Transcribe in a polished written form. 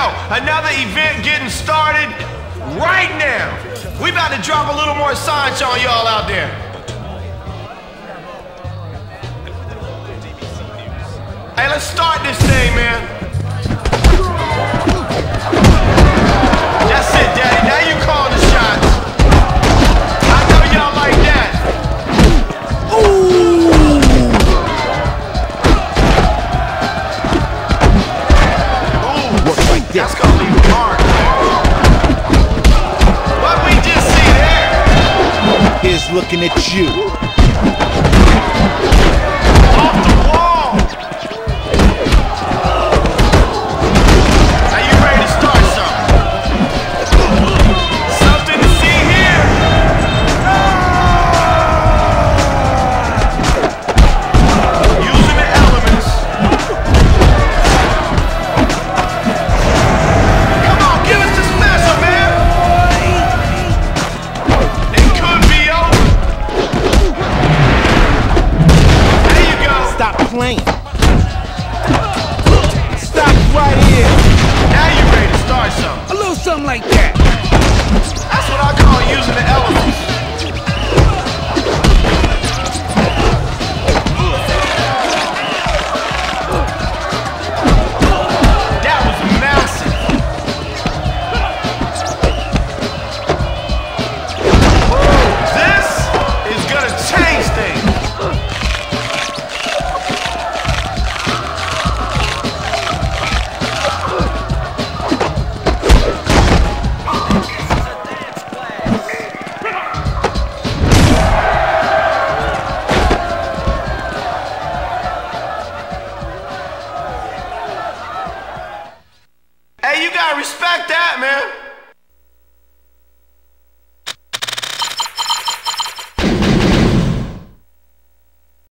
Another event getting started right now. We about to drop a little more science on y'all out there. Hey, let's start this thing, man. That's it, Daddy. Now you call the shots. I know y'all like that. Ooh. Ooh. That's gonna leave a mark. What we just see there? Here's looking at you. Off the wall. Are you ready to start something? Something to see here. Using the elements. Come on, give us the special, man. It could be over. There you go. Stop playing. Stop right here. Now you ready to start something. A little something like that. That's what I call using the elements.